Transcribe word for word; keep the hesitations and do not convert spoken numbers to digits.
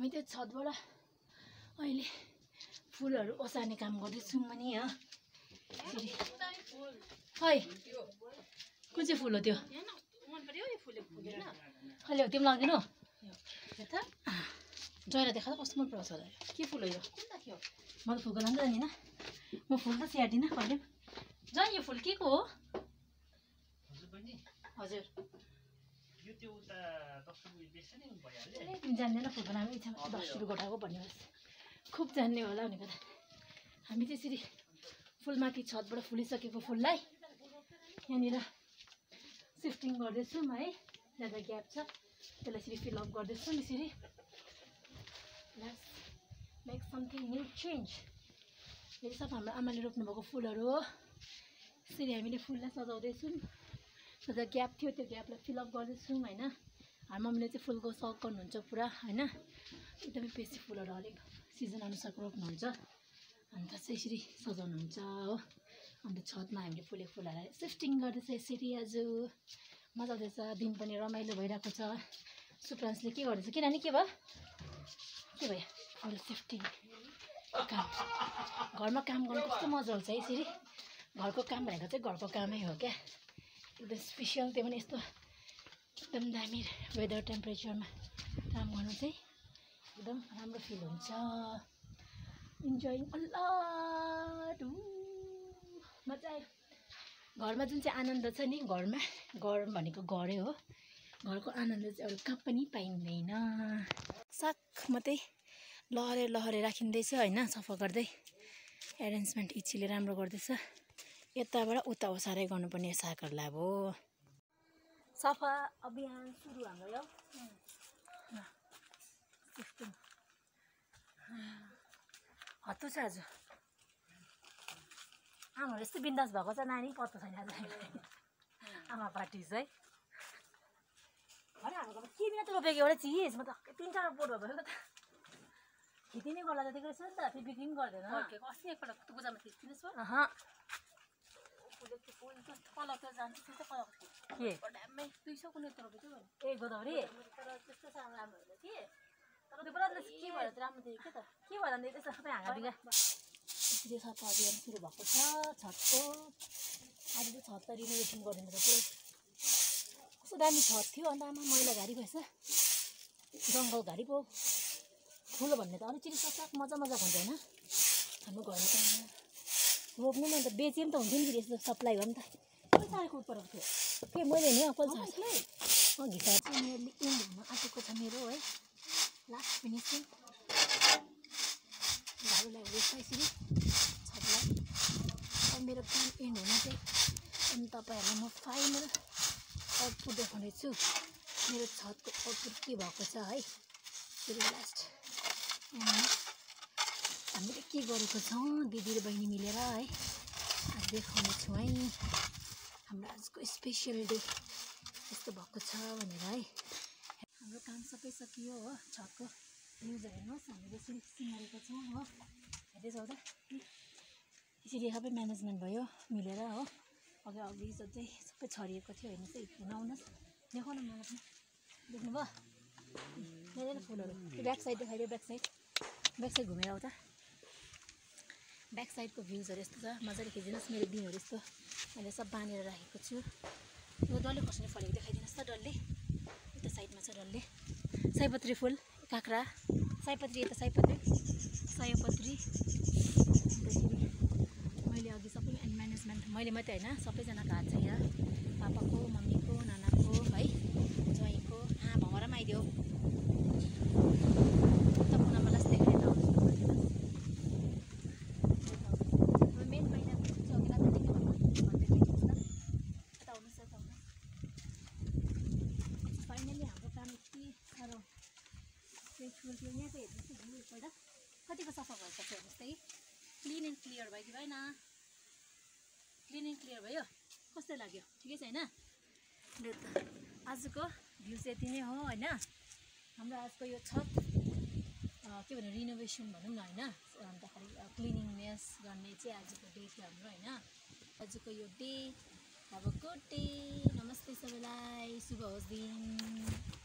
हामी त्यो छतबाट अहिले फुलहरू ओसार्ने काम गर्दैछौँ पनि हो। खै कुन चाहिँ फुल हो त्यो? अहिले हो तिमी लाग्दैनौ? जरा देखा त कस्तो मन पर्छ होला। के फुल हो यो? म त फुलको नाम त जानिनँ। म फुल त स्याहार्दिनँ कहिले पनि। जान यो फुल के को हो? हजुर तिमी जान्दैन फुलको नाम इच्छा दस रुपियाँ गोटाको भन्ने खुब जान्ने होला भनेको त। हामी त्यसरी फुलमाथि छतबाट फुलिसकेको फुललाई यहाँनिर सिफ्टिङ गर्दैछौँ है। ज्यादा ग्याप छ त्यसलाई यसरी फिलअप गर्दैछौँ। यसरी let's make something new change. यो सब हाम्रो आमाले रोप्नुभएको फुलहरू हो। यसरी हामीले फुललाई सजाउँदैछौँ। जता ग्याप थियो त्यो ग्यापलाई फिलअप गर्दैछौँ होइन। हाम्रो मम्मीले चाहिँ फुलको सौक गर्नुहुन्छ पुरा होइन। एकदमै बेसी फुलहरू हरेक सिजन अनुसारको रोप्नुहुन्छ। अन्त चाहिँ यसरी सजाउनुहुन्छ हो। अन्त छतमा हामीले फुलेको फुलहरूलाई सिफ्टिङ गर्दैछ यसरी। आज मजा आउँदैछ, दिन पनि रमाइलो भइरहेको छ। सुप्रान्सले के गर्दैछ? के नानी के भयो? के भयो? फुल सिफ्टिङ काम। घरमा काम गर्नु कस्तो मजा आउँछ है यसरी। घरको काम भनेको चाहिँ घरको कामै हो क्या। एकदम स्पेसियल, त्यो पनि यस्तो एकदम दामी वेदर टेम्परेचरमा काम गर्नु चाहिँ एकदम राम्रो फिल हुन्छ। Enjoying a lot. मजा आयो। घरमा जुन चाहिँ आनन्द छ नि, घरमा घर भनेको घरै हो। घरको आनन्द चाहिँ अरू कहाँ पनि पाइँदैन। साग मात्रै लहरे लहरे राखिँदैछ होइन, सफा गर्दै एरेन्जमेन्ट इच्छीले राम्रो गर्दैछ। यताबाट उता ओसारै गर्नुपर्ने सागहरूलाई अब। सफा अभियान सुरु हाम्रो यो। हत्तु छ आज। आमाहरू यस्तो बिन्दास भएको छ, नानी पत्तो छैन आज। आमा पार्टी है। होइन हाम्रो घरमा के बिना त रोपेको एउटा चिज, म त तिन चार बोट भयो त खेती नै गर्ला जतिको रहेछ नि त। त्यो बिक्री पनि गर्दैन। अस्ति एकपल्ट पूजामा थिच्दिनुहोस् भयो। अँ कलर त जान्छ त्यस्तै कलरको के ड्याममै दुई सौ कुनै यत्रो रोपेको थियो। ए गोदावरी तर त्यस्तो सानो राम्रो होइन कि। तर त्यो बेला के भएर राम्रो थियो के त? के भएर नि त्यस्तो सबै हाँगा बिगा। यसरी सफा अभियान सुरु भएको छ छतको। आज चाहिँ छत त रिनोभेसन गरिदिनु त पुरै कस्तो दामी छत थियो। अन्त आमा मैला घारी भएछ, जङ्गल घारी पो। फुल भन्ने त अलिक चिरिसक मजा मजाको हुन्छ होइन। हाम्रो घरमा त रोप्नु नि अन्त बेचे पनि त हुन्थ्यो नि फेरि यस्तो सप्लाई भयो नि त। कति साह्रो उत्परेको थियो के मैले नि अकल छ अँ घिसार चाहिँ मेरो लिकिङ हुन आँटेको छ मेरो है। लास्ट फिनिसिङ घरलाई हुँदैछ यसरी छतलाई। मेरो काम एन्ड हुन चाहिँ अनि तपाईँहरूलाई म फाइनल आउटपुट देखाउनेछु। मेरो छतको आउटपुट के भएको छ है। फेरि लास्ट हामीले के गरेको छौँ दिदी र बहिनी मिलेर है। आज देखाउने छौँ है हाम्रो आजको स्पेसल डे यस्तो भएको छ भनेर है। हाम्रो काम सबै सकियो हो। छतको भ्युजहरू हेर्नुहोस्, हामीले यसरी सिँगारेको छौँ हो। हेर्दैछौँ त यसरी सबै म्यानेजमेन्ट भयो मिलेर हो। अघि अघि चाहिँ सबै छरिएको थियो हेर्नुहोस् है। हुन आउनुहोस् देखाउन मलाई पनि देख्नुभयो यहाँनिर फुलहरू। ब्याक साइड देखाइदियो। ब्याक साइड ब्याक साइड घुमेर आउँछ। ब्याक साइडको भ्युजहरू यस्तो छ, मजाले खिचिदिनुहोस्। मेरो बिउहरू यस्तो मैले सब बाँधेर राखेको छु। यो डल्ले खोर्सानी फलेको देखाइदिनुहोस् त डल्ले। यता साइडमा छ डल्ले सयपत्री फुल, काँक्रा, सयपत्री, यता सयपत्री सयपत्री। अन्तखेरि मैले अघि सबै म्यानेजमेन्ट मैले मात्रै होइन सबैजनाको हात छ यहाँ। पापाको, मम्मीको, नानाको है, ज्वाइँको। हाँ भमरा पनि आइदियो। उता कुनामा लास्ट देखाएर मेन महिना अघिल्ला फाइनली हाम्रो काम यति साह्रो पेट्रोल थियो। यहाँ चाहिँ हेर्नुहोस् भ्यू एकपल्ट कतिको सफा भएछ हेर्नुहोस् त। क्लिन एन्ड क्लियर भयो कि भएन? क्लिन एन्ड क्लियर भयो। कस्तो लाग्यो? ठिकै छ होइन? आजको भ्यू चाहिँ यति नै हो होइन। हाम्रो आजको यो छत के भन्नु रिनोभेसन भनौँ न होइन। अन्तखेरि क्लिनिङनेस गर्ने चाहिँ आजको डे थियो हाम्रो होइन। आजको यो डे अब गुड डे। नमस्ते सबैलाई, शुभ होस् दिन।